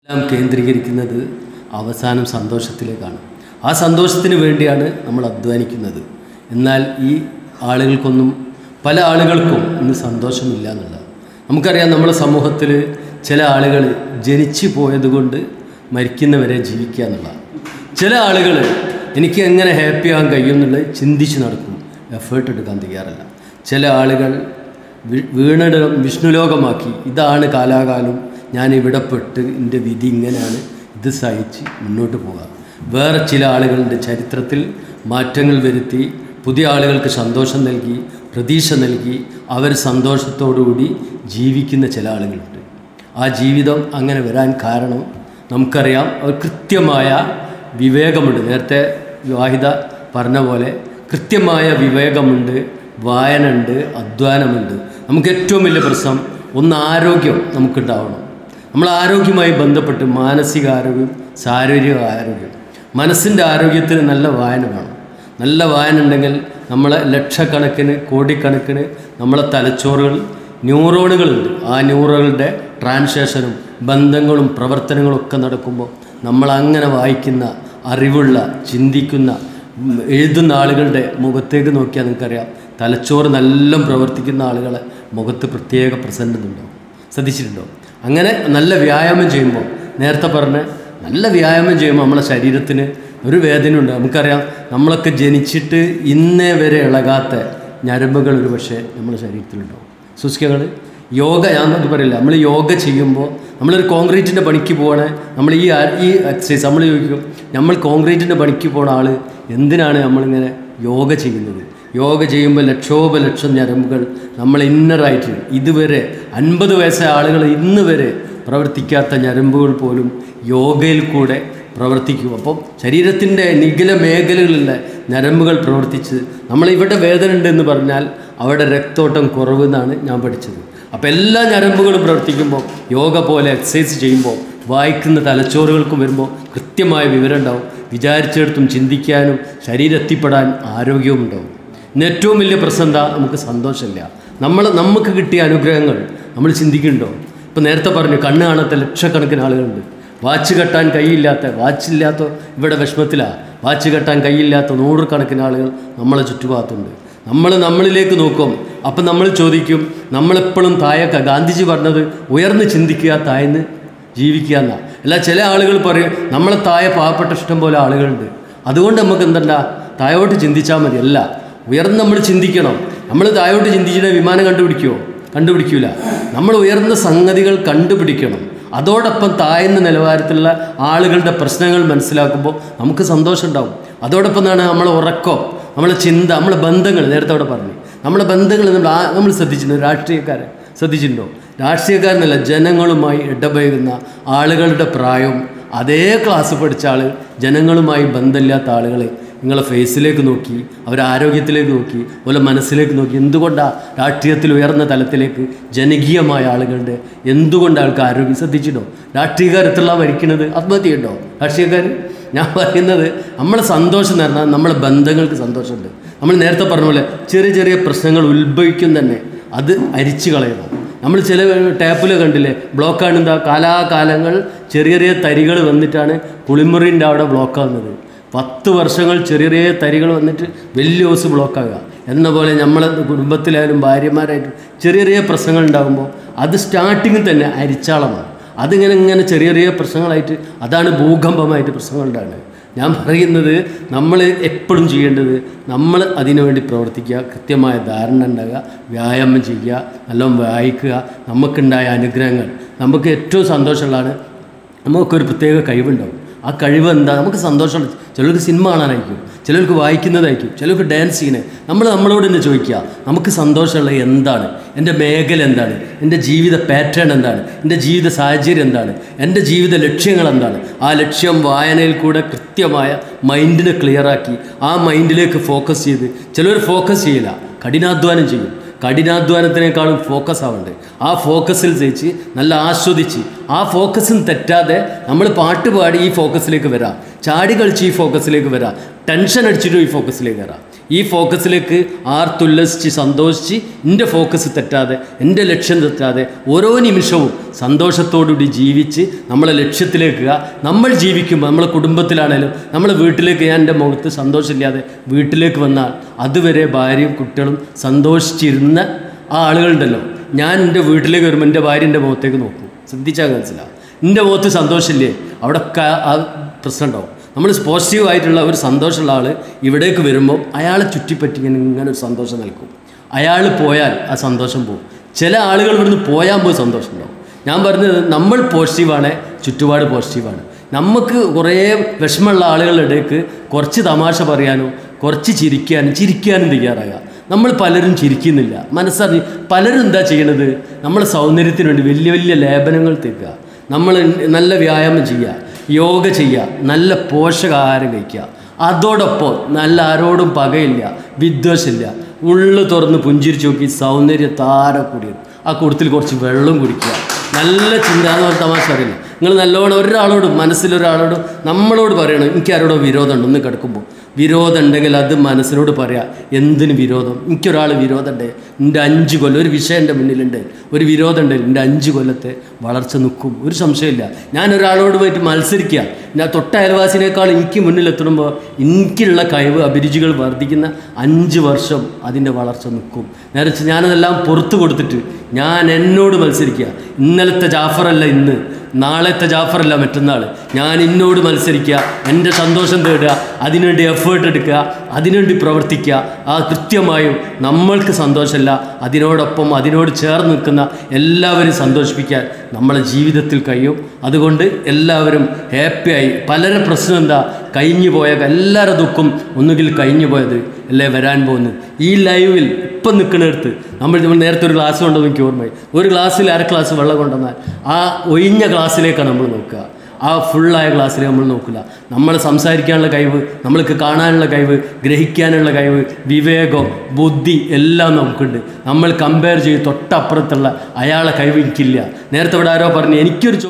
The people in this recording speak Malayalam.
എല്ലാം കേന്ദ്രീകരിക്കുന്നത് അവസാനം സന്തോഷത്തിലേക്കാണ്. ആ സന്തോഷത്തിന് വേണ്ടിയാണ് നമ്മൾ അധ്വാനിക്കുന്നത്. എന്നാൽ ഈ ആളുകൾക്കൊന്നും, പല ആളുകൾക്കും ഇന്ന് സന്തോഷമില്ല എന്നുള്ളത് നമുക്കറിയാം. നമ്മുടെ സമൂഹത്തിൽ ചില ആളുകൾ ജനിച്ചു പോയതുകൊണ്ട് മരിക്കുന്നവരെ ജീവിക്കുക എന്നുള്ളതാണ്. ചില ആളുകൾ എനിക്ക് എങ്ങനെ ഹാപ്പി ആകാൻ കഴിയും എന്നുള്ളത് ചിന്തിച്ച് നടക്കും, എഫേർട്ട് എടുക്കാൻ തയ്യാറല്ല. ചില ആളുകൾ വീണിടം വിഷ്ണുലോകമാക്കി, ഇതാണ് കാലാകാലം, ഞാൻ ഇവിടെ പെട്ട് എൻ്റെ വിധി ഇങ്ങനെയാണ്, ഇത് സഹിച്ച് മുന്നോട്ട് പോകാം. വേറെ ചില ആളുകളുടെ ചരിത്രത്തിൽ മാറ്റങ്ങൾ വരുത്തി പുതിയ ആളുകൾക്ക് സന്തോഷം നൽകി, പ്രതീക്ഷ നൽകി, അവർ സന്തോഷത്തോടുകൂടി ജീവിക്കുന്ന ചില ആളുകളുണ്ട്. ആ ജീവിതം അങ്ങനെ വരാൻ കാരണം നമുക്കറിയാം, അവർ കൃത്യമായ വിവേകമുണ്ട്. നേരത്തെ വാഹിദ പറഞ്ഞ പോലെ കൃത്യമായ വിവേകമുണ്ട്, വായനയുണ്ട്, അധ്വാനമുണ്ട്. നമുക്ക് ഏറ്റവും വലിയ പ്രശ്നം ഒന്ന് ആരോഗ്യം നമുക്കുണ്ടാവണം. നമ്മൾ ആരോഗ്യവുമായി ബന്ധപ്പെട്ട് മാനസികാരോഗ്യം, ശാരീരിക ആരോഗ്യം, മനസ്സിൻ്റെ ആരോഗ്യത്തിന് നല്ല വായന വേണം. നല്ല വായന ഉണ്ടെങ്കിൽ നമ്മളെ ലക്ഷക്കണക്കിന് കോടിക്കണക്കിന് നമ്മളെ തലച്ചോറുകൾ ന്യൂറോണുകളുണ്ട്. ആ ന്യൂറോണുകളുടെ ട്രാൻസാക്ഷനും ബന്ധങ്ങളും പ്രവർത്തനങ്ങളും ഒക്കെ നടക്കുമ്പോൾ നമ്മളങ്ങനെ വായിക്കുന്ന, അറിവുള്ള, ചിന്തിക്കുന്ന, എഴുതുന്ന ആളുകളുടെ മുഖത്തേക്ക് നോക്കിയാൽ നിങ്ങൾക്കറിയാം, തലച്ചോറ് നല്ല പ്രവർത്തിക്കുന്ന ആളുകളെ മുഖത്ത് പ്രത്യേക പ്രസൻറ്റ് ഉണ്ടാവും. ശ്രദ്ധിച്ചിട്ടുണ്ടോ? അങ്ങനെ നല്ല വ്യായാമം ചെയ്യുമ്പോൾ, നേരത്തെ പറഞ്ഞ നല്ല വ്യായാമം ചെയ്യുമ്പോൾ നമ്മളെ ശരീരത്തിന് ഒരു വേദനയുണ്ട്. നമുക്കറിയാം, നമ്മളൊക്കെ ജനിച്ചിട്ട് ഇന്നേ വരെ ഇളകാത്ത ഞരമ്പുകൾ ഒരു പക്ഷേ നമ്മുടെ ശരീരത്തിലുണ്ടാവും. സൂക്ഷിക്കങ്ങൾ യോഗ, ഞാനത് പറയില്ല, നമ്മൾ യോഗ ചെയ്യുമ്പോൾ നമ്മളൊരു കോൺക്രീറ്റിൻ്റെ പണിക്ക് പോകണേ, നമ്മൾ ഈ എക്സസൈസ് നമ്മൾ ചോദിക്കും, നമ്മൾ കോൺക്രീറ്റിൻ്റെ പണിക്ക് പോണ ആൾ എന്തിനാണ് നമ്മളിങ്ങനെ യോഗ ചെയ്യുന്നത്? യോഗ ചെയ്യുമ്പോൾ ലക്ഷോപലക്ഷം ഞരമ്പുകൾ നമ്മൾ ഇന്നറായിട്ട്, ഇതുവരെ 50 വയസ്സായ ആളുകൾ ഇന്ന് വരെ പ്രവർത്തിക്കാത്ത ഞരമ്പുകൾ പോലും യോഗയിൽ കൂടെ പ്രവർത്തിക്കും. അപ്പം ശരീരത്തിൻ്റെ നിഖില മേഖലകളിലുള്ള ഞരമ്പുകൾ പ്രവർത്തിച്ച് നമ്മളിവിടെ വേദന ഉണ്ടെന്ന് പറഞ്ഞാൽ അവിടെ രക്തോട്ടം കുറവെന്നാണ് ഞാൻ പഠിച്ചത്. അപ്പോൾ എല്ലാ ഞരമ്പുകളും പ്രവർത്തിക്കുമ്പോൾ, യോഗ പോലെ എക്സസൈസ് ചെയ്യുമ്പോൾ വായിക്കുന്ന തലച്ചോറുകൾക്കും വരുമ്പോൾ കൃത്യമായ വിവരം ഉണ്ടാവും. വിചാരിച്ചിടത്തും ചിന്തിക്കാനും ശരീരം എത്തിപ്പെടാൻ ആരോഗ്യവും ഉണ്ടാവും. ഇന്ന് ഏറ്റവും വലിയ പ്രശ്നം എന്താ? നമുക്ക് സന്തോഷമില്ല. നമുക്ക് കിട്ടിയ അനുഗ്രഹങ്ങൾ നമ്മൾ ചിന്തിക്കുന്നുണ്ടോ? ഇപ്പോൾ നേരത്തെ പറഞ്ഞു, കണ്ണ് കാണാത്ത ലക്ഷക്കണക്കിന് ആളുകളുണ്ട്. വാച്ച് കെട്ടാൻ കൈയില്ലാത്ത, വാച്ചില്ലാത്ത ഇവിടെ വിഷമത്തിലാണ്. വാച്ച് കെട്ടാൻ കൈയില്ലാത്ത 100 കണക്കിന് ആളുകൾ നമ്മളെ ചുറ്റുഭാഗത്തുണ്ട്. നമ്മളിലേക്ക് നോക്കും. അപ്പം നമ്മൾ ചോദിക്കും, നമ്മളെപ്പോഴും താഴേക്ക്, ഗാന്ധിജി പറഞ്ഞത് ഉയർന്ന് ചിന്തിക്കുക, താഴ്ന്ന് ജീവിക്കുക എന്നാണ്. അല്ല, ചില ആളുകൾ പറയും നമ്മളെ താഴെ പാവപ്പെട്ട ഇഷ്ടം പോലെ ആളുകളുണ്ട്, അതുകൊണ്ട് നമുക്ക് എന്തല്ല താഴോട്ട് ചിന്തിച്ചാൽ മതി. അല്ല, ഉയർന്ന് നമ്മൾ ചിന്തിക്കണം. നമ്മൾ താഴോട്ട് ചിന്തിച്ചിട്ട് വിമാനം കണ്ടുപിടിക്കൂല. നമ്മൾ ഉയർന്ന സംഗതികൾ കണ്ടുപിടിക്കണം. അതോടൊപ്പം താഴ്ന്ന നിലവാരത്തിലുള്ള ആളുകളുടെ പ്രശ്നങ്ങൾ മനസ്സിലാക്കുമ്പോൾ നമുക്ക് സന്തോഷം ഉണ്ടാവും. അതോടൊപ്പം എന്താണ് നമ്മളെ ഉറക്കം, നമ്മളെ ചിന്ത, നമ്മളെ ബന്ധങ്ങൾ. നേരത്തെ അവിടെ പറഞ്ഞു, നമ്മളെ ബന്ധങ്ങൾ നമ്മൾ ശ്രദ്ധിച്ചിട്ടുണ്ടോ? രാഷ്ട്രീയക്കാരെ ശ്രദ്ധിച്ചിട്ടുണ്ടോ? രാഷ്ട്രീയക്കാരെന്നല്ല, ജനങ്ങളുമായി ഇടപഴകുന്ന ആളുകളുടെ പ്രായം, അതേ ക്ലാസ് പഠിച്ച ആൾ, ജനങ്ങളുമായി ബന്ധമില്ലാത്ത ആളുകളെ നിങ്ങളെ ഫേസിലേക്ക് നോക്കി, അവരുടെ ആരോഗ്യത്തിലേക്ക് നോക്കി, അതുപോലെ മനസ്സിലേക്ക് നോക്കി. എന്തുകൊണ്ടാണ് രാഷ്ട്രീയത്തിൽ ഉയർന്ന തലത്തിലേക്ക് ജനകീയമായ ആളുകളുടെ എന്തുകൊണ്ട് ആൾക്ക് ആരോഗ്യം? ശ്രദ്ധിച്ചിട്ടോ? രാഷ്ട്രീയക്കാർ എത്ര മരിക്കുന്നത്? ആത്മഹത്യ ഉണ്ടോ രാഷ്ട്രീയക്കാർ? ഞാൻ പറയുന്നത് നമ്മളെ സന്തോഷം എന്ന് പറഞ്ഞാൽ നമ്മളെ ബന്ധങ്ങൾക്ക് സന്തോഷമുണ്ട്. നമ്മൾ നേരത്തെ പറഞ്ഞ പോലെ ചെറിയ ചെറിയ പ്രശ്നങ്ങൾ ഉത്ഭവിക്കും തന്നെ, അത് അരിച്ചു കളയണം. നമ്മൾ ചില ടാപ്പിൽ കണ്ടില്ലേ, ബ്ലോക്കാണ്. എന്താ? കാലാകാലങ്ങൾ ചെറിയ ചെറിയ തരികൾ വന്നിട്ടാണ് കുളിമുറിൻ്റെ അവിടെ ബ്ലോക്കാവുന്നത്. 10 വർഷങ്ങൾ ചെറിയ ചെറിയ തരികൾ വന്നിട്ട് വലിയ ഹൗസ് ബ്ലോക്കാകുക എന്ന പോലെ നമ്മളെ കുടുംബത്തിലായാലും ഭാര്യമാരായിട്ടും ചെറിയ ചെറിയ പ്രശ്നങ്ങൾ ഉണ്ടാകുമ്പോൾ അത് സ്റ്റാർട്ടിങ്ങിൽ തന്നെ അരിച്ചാളമാണ്. ഇങ്ങനെ ചെറിയ ചെറിയ പ്രശ്നങ്ങളായിട്ട്, അതാണ് ഭൂകമ്പമായിട്ട് പ്രശ്നങ്ങളുണ്ടാകുന്നത്. ഞാൻ പറയുന്നത്, നമ്മൾ എപ്പോഴും ചെയ്യേണ്ടത്, നമ്മൾ അതിനുവേണ്ടി പ്രവർത്തിക്കുക, കൃത്യമായ ധാരണ ഉണ്ടാകുക, വ്യായാമം ചെയ്യുക, നല്ലോണം വായിക്കുക. നമുക്കുണ്ടായ അനുഗ്രഹങ്ങൾ, നമുക്ക് ഏറ്റവും സന്തോഷമുള്ളതാണ്, നമുക്കൊരു പ്രത്യേക കഴിവുണ്ടാവും. ആ കഴിവ് എന്താ? നമുക്ക് സന്തോഷമുള്ള, ചിലർക്ക് സിനിമ കാണാനായിരിക്കും, ചിലർക്ക് വായിക്കുന്നതായിരിക്കും, ചിലർക്ക് ഡാൻസ് ചെയ്യണേ. നമ്മളോട് തന്നെ ചോദിക്കുക, നമുക്ക് സന്തോഷമുള്ള എന്താണ്? എൻ്റെ മേഖല എന്താണ്? എൻ്റെ ജീവിത പാറ്റേൺ എന്താണ്? എൻ്റെ ജീവിത സാഹചര്യം എന്താണ്? എൻ്റെ ജീവിത ലക്ഷ്യങ്ങൾ എന്താണ്? ആ ലക്ഷ്യം വായനയിൽ കൂടെ കൃത്യമായ മൈൻഡിനെ ക്ലിയറാക്കി ആ മൈൻഡിലേക്ക് ഫോക്കസ് ചെയ്ത്, ചിലർ ഫോക്കസ് ചെയ്യില്ല, കഠിനാധ്വാനം ചെയ്യും. കഠിനാധ്വാനത്തിനേക്കാളും ഫോക്കസ് ആവുന്നുണ്ട്. ആ ഫോക്കസിൽ ജയിച്ച് നല്ല ആസ്വദിച്ച്, ആ ഫോക്കസിൽ തെറ്റാതെ നമ്മൾ പാട്ട് പാടി ഈ ഫോക്കസിലേക്ക് വരാം. ചാടി കളിച്ച് ഈ ഫോക്കസിലേക്ക് വരാം, ടെൻഷൻ അടിച്ചിട്ടും ഈ ഫോക്കസിലേക്ക് വരാം. ഈ ഫോക്കസിലേക്ക് ആർത്തുല്ലസിച്ച് സന്തോഷിച്ച് എൻ്റെ ഫോക്കസ് തെറ്റാതെ, എൻ്റെ ലക്ഷ്യം തെറ്റാതെ ഓരോ നിമിഷവും സന്തോഷത്തോടുകൂടി ജീവിച്ച് നമ്മളെ ലക്ഷ്യത്തിലേക്ക് നമ്മൾ ജീവിക്കുമ്പോൾ നമ്മളെ കുടുംബത്തിലാണേലും നമ്മളെ വീട്ടിലേക്ക്, ഞാൻ എൻ്റെ മുഖത്ത് സന്തോഷമില്ലാതെ വീട്ടിലേക്ക് വന്നാൽ അതുവരെ ഭാര്യയും കുട്ടികളും സന്തോഷിച്ചിരുന്ന ആ ആളുകളുണ്ടല്ലോ, ഞാൻ എൻ്റെ വീട്ടിലേക്ക് വരുമ്പോൾ എൻ്റെ ഭാര്യ എൻ്റെ മുഖത്തേക്ക് നോക്കും. ശ്രദ്ധിച്ചാൽ മനസ്സിലാവും. എൻ്റെ മുഖത്ത് സന്തോഷമില്ലേ അവിടെ ആ പ്രശ്നം ഉണ്ടാവും. നമ്മൾ പോസിറ്റീവായിട്ടുള്ള ഒരു സന്തോഷമുള്ള ആൾ ഇവിടേക്ക് വരുമ്പോൾ അയാളെ ചുറ്റിപ്പറ്റി ഇങ്ങനെ ഒരു സന്തോഷം നൽകും. അയാൾ പോയാൽ ആ സന്തോഷം പോകും. ചില ആളുകൾ ഇവിടുന്ന് പോയാൽ പോയി സന്തോഷം ഉണ്ടാവും. ഞാൻ പറഞ്ഞത് നമ്മൾ പോസിറ്റീവാണ്, ചുറ്റുപാട് പോസിറ്റീവാണ്. നമുക്ക് കുറേ വിഷമമുള്ള ആളുകളുടെ ഇടയ്ക്ക് കുറച്ച് തമാശ പറയാനോ കുറച്ച് ചിരിക്കാനും തയ്യാറാകുക. നമ്മൾ പലരും ചിരിക്കുന്നില്ല, മനസ്സറിഞ്ഞ് പലരും എന്താ ചെയ്യണത്, നമ്മളെ സൗന്ദര്യത്തിന് വേണ്ടി വലിയ വലിയ ലേപനങ്ങൾ തേക്കുക, നമ്മൾ നല്ല വ്യായാമം ചെയ്യുക, യോഗ ചെയ്യുക, നല്ല പോഷകാഹാരം കഴിക്കുക, അതോടൊപ്പം നല്ല ആരോടും പകയില്ല, വിദ്വേഷമില്ല, ഉള്ളു തുറന്ന് പുഞ്ചിരിച്ച് നോക്കി സൗന്ദര്യത്താര കൂടിയത് ആ കൂട്ടത്തിൽ കുറച്ച് വെള്ളം കുടിക്കുക, നല്ല ചിന്ത എന്ന് പറഞ്ഞ തമാശ അറിയില്ല. നിങ്ങൾ നല്ലോണം ഒരാളോടും മനസ്സിലൊരാളോടും നമ്മളോട് പറയണം, എനിക്ക് ആരോടോ വിരോധമുണ്ട്, ഒന്ന് കിടക്കുമ്പോൾ വിരോധം ഉണ്ടെങ്കിൽ അത് മനസ്സിനോട് പറയാം. എന്തിന് വിരോധം? എനിക്കൊരാൾ വിരോധമുണ്ട്, എൻ്റെ 5 കൊല്ലം ഒരു വിഷയം എൻ്റെ മുന്നിലുണ്ട്, ഒരു വിരോധമുണ്ട്, എൻ്റെ 5 കൊല്ലത്തെ വളർച്ച നിൽക്കും, ഒരു സംശയമില്ല. ഞാൻ ഒരാളോട് പോയിട്ട് മത്സരിക്കുക, ഞാൻ തൊട്ട അയൽവാസിനേക്കാൾ എനിക്ക് മുന്നിലെത്തുമ്പോൾ എനിക്കുള്ള കഴിവ് അഭിരുചികൾ വർദ്ധിക്കുന്ന 5 വർഷം അതിൻ്റെ വളർച്ച നിൽക്കും. നേരെ ഞാനതെല്ലാം പുറത്ത് കൊടുത്തിട്ട് ഞാൻ എന്നോട് മത്സരിക്കുക. ഇന്നലത്തെ ജാഫറല്ല ഇന്ന്, നാളത്തെ ജാഫറല്ല മറ്റന്നാൾ. ഞാൻ എന്നോട് മത്സരിക്കുക, എൻ്റെ സന്തോഷം തേടുക, അതിനുവേണ്ടി എഫേർട്ട് എടുക്കുക, അതിനുവേണ്ടി പ്രവർത്തിക്കുക. ആ കൃത്യമായും നമ്മൾക്ക് സന്തോഷമല്ല, അതിനോടൊപ്പം അതിനോട് ചേർന്ന് നിൽക്കുന്ന എല്ലാവരും സന്തോഷിപ്പിക്കാൻ നമ്മളെ ജീവിതത്തിൽ കഴിയും. അതുകൊണ്ട് എല്ലാവരും ഹാപ്പിയായി. പലരുടെ പ്രശ്നം എന്താ, കഴിഞ്ഞു പോയ എല്ലാവരുടെ ദുഃഖം ഒന്നുകിൽ കഴിഞ്ഞു പോയത് അല്ലേ വരാൻ പോകുന്നത്. ഈ ലൈവിൽ ഇപ്പം നിൽക്കുന്നിടത്ത് നമ്മൾ നേരത്തെ ഒരു ഗ്ലാസ് കൊണ്ടുവന്ന് എനിക്ക് ഓർമ്മയായി, ഒരു ഗ്ലാസ്സിൽ 1/2 ഗ്ലാസ് വെള്ളം കൊണ്ടുവന്നാൽ ആ ഒഴിഞ്ഞ ഗ്ലാസ്സിലേക്കാണ് നമ്മൾ നോക്കുക, ആ ഫുള്ളായ ഗ്ലാസ്സിലേക്ക് നമ്മൾ നോക്കില്ല. നമ്മൾ സംസാരിക്കാനുള്ള കഴിവ്, നമ്മൾക്ക് കാണാനുള്ള കഴിവ്, ഗ്രഹിക്കാനുള്ള കഴിവ്, വിവേകം, ബുദ്ധി എല്ലാം നമുക്കുണ്ട്. നമ്മൾ കമ്പയർ ചെയ്ത് തൊട്ടപ്പുറത്തുള്ള അയാളെ കഴിവ് എനിക്കില്ല. നേരത്തെ ഇവിടെ ആരോ പറഞ്ഞു എനിക്കൊരു